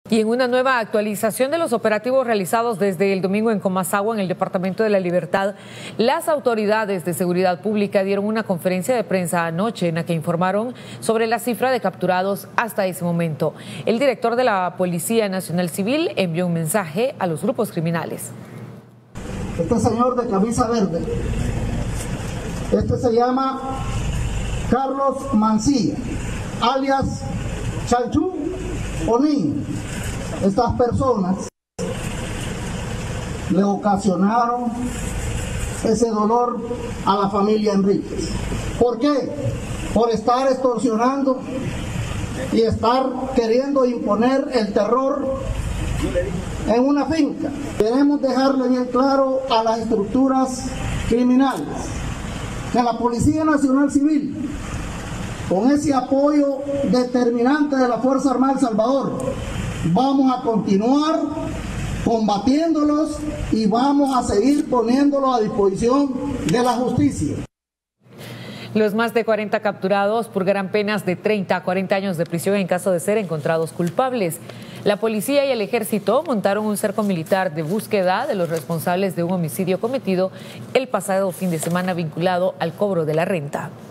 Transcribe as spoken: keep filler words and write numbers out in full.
Y en una nueva actualización de los operativos realizados desde el domingo en Comasagua, en el Departamento de la Libertad, las autoridades de seguridad pública dieron una conferencia de prensa anoche en la que informaron sobre la cifra de capturados hasta ese momento. El director de la Policía Nacional Civil envió un mensaje a los grupos criminales. Este señor de camisa verde, este se llama Carlos Mancilla, alias Chanchú Onín. Estas personas le ocasionaron ese dolor a la familia Enríquez. ¿Por qué? Por estar extorsionando y estar queriendo imponer el terror en una finca. Queremos dejarle bien claro a las estructuras criminales que la Policía Nacional Civil, con ese apoyo determinante de la Fuerza Armada de El Salvador, vamos a continuar combatiéndolos y vamos a seguir poniéndolos a disposición de la justicia. Los más de cuarenta capturados purgarán penas de treinta a cuarenta años de prisión en caso de ser encontrados culpables. La policía y el ejército montaron un cerco militar de búsqueda de los responsables de un homicidio cometido el pasado fin de semana vinculado al cobro de la renta.